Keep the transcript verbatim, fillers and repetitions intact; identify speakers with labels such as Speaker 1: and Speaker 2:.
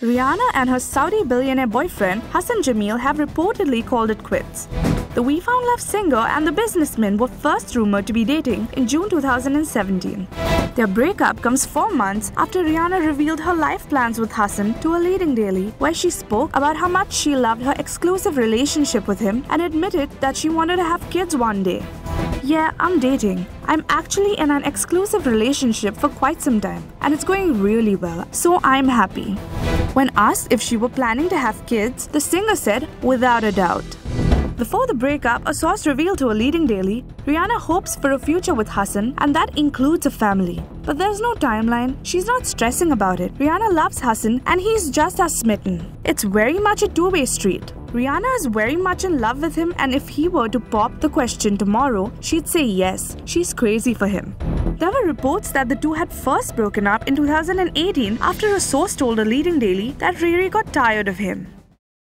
Speaker 1: Rihanna and her Saudi billionaire boyfriend Hassan Jameel have reportedly called it quits. The We Found Love singer and the businessman were first rumored to be dating in June two thousand seventeen. Their breakup comes four months after Rihanna revealed her life plans with Hassan to a leading daily, where she spoke about how much she loved her exclusive relationship with him and admitted that she wanted to have kids one day. Yeah, I'm dating. I'm actually in an exclusive relationship for quite some time, and it's going really well, so I'm happy. When asked if she were planning to have kids, the singer said, without a doubt. Before the breakup, a source revealed to a leading daily, Rihanna hopes for a future with Hassan, and that includes a family. But there's no timeline. She's not stressing about it. Rihanna loves Hassan, and he's just as smitten. It's very much a two-way street. Rihanna is very much in love with him, and if he were to pop the question tomorrow, she'd say yes. She's crazy for him. There were reports that the two had first broken up in two thousand eighteen after a source told a leading daily that Riri got tired of him.